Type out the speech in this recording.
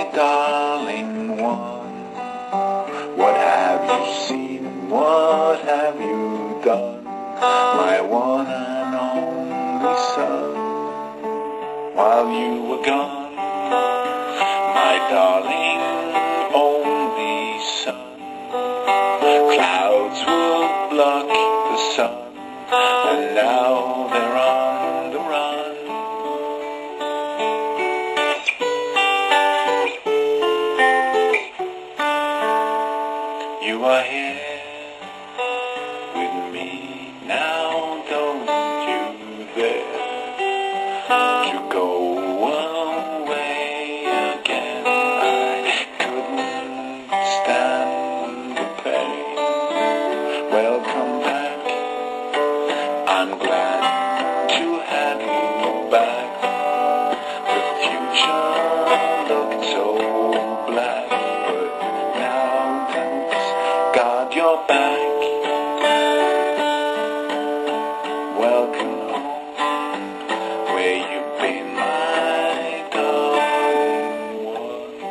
my darling one, what have you seen, what have you done, my one and only son, while you were gone, my darling only son. Clouds would block the sun, and now they're on the run. You are here with me now, don't you dare to go away again. I couldn't stand the pain. Welcome back, I'm glad to have you back. The future looked so black, but now thanks God you're back. Welcome home, where you've been, my darling one.